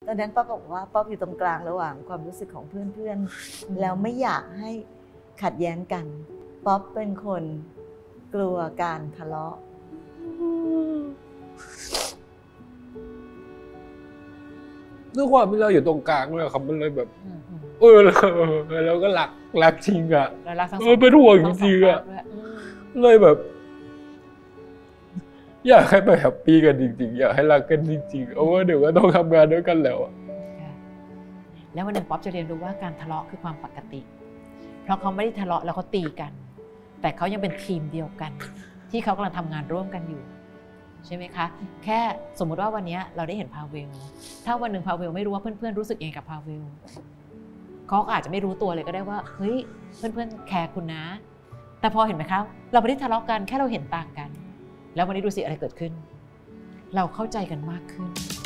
ตอนนั้นป๊อปบอกว่าป๊อปอยู่ตรงกลางระหว่างความรู้สึกของเพื่อนๆแล้วไม่อยากให้ขัดแย้งกันป๊อปเป็นคนกลัวการทะเลาะด้วยความที่เราอยู่ตรงกลางเลยครับมันเลยแบบเราก็รักจริงอ่ะเป็นห่วงจริงๆอ่ะเลยแบบอยากให้ไปแฮปปี้กันจริงๆอยากให้รักกันจริงๆเพราะว่าเดี๋ยวก็ต้องทำงานด้วยกันแล้วแล้ววันหนึ่งป๊อปจะเรียนรู้ว่าการทะเลาะคือความปกติเพราะเขาไม่ได้ทะเลาะแล้วเขาตีกันแต่เขายังเป็นทีมเดียวกันที่เขากำลังทำงานร่วมกันอยู่ใช่ไหมคะแค่สมมติว่าวันนี้เราได้เห็นพาเวลถ้าวันหนึ่งพาเวลไม่รู้ว่าเพื่อนๆรู้สึกยังไงกับพาเวลเขาอาจจะไม่รู้ตัวเลยก็ได้ว่าเฮ้ยเพื่อนๆแคร์คุณนะแต่พอเห็นไหมคะเราไม่ได้ทะเลาะกันแค่เราเห็นต่างกันแล้ววันนี้ดูสิอะไรเกิดขึ้นเราเข้าใจกันมากขึ้น